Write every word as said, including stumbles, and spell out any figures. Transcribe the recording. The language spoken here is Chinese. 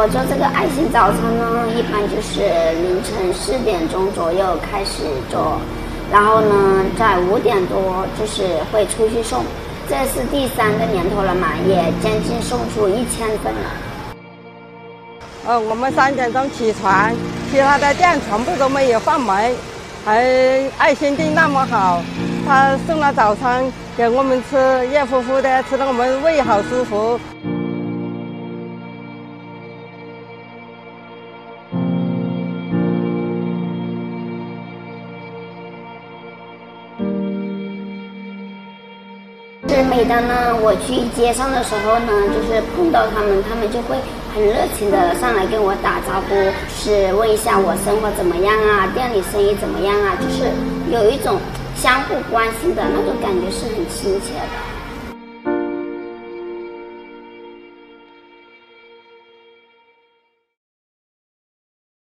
我做这个爱心早餐呢，一般就是凌晨四点钟左右开始做，然后呢，在五点多就是会出去送。这是第三个年头了嘛，也将近送出一千份了。 呃，我们三点钟起床，其他的店全部都没有放门，还爱心地那么好，他送了早餐给我们吃，热乎乎的，吃得我们胃好舒服。 是每当呢我去街上的时候呢，就是碰到他们，他们就会很热情的上来跟我打招呼，是问一下我生活怎么样啊，店里生意怎么样啊，就是有一种相互关心的那种感觉，是很亲切的。